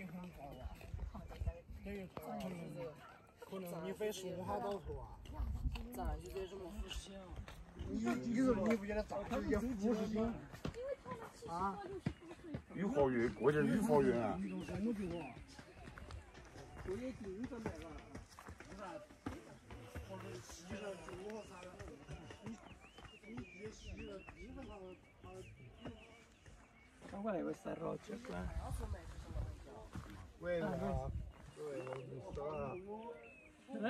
景很好啊，等于可能你非15号到头啊。 咋就这么复兴？ 你说你不觉得咋就叫复兴？啊？ 御花园，过点御花园啊！ 我也盯着那个，你看，我是西了左啥的，你也西了，基本上它。 Ma qual è questa roccia qua? Quella, ho visto là.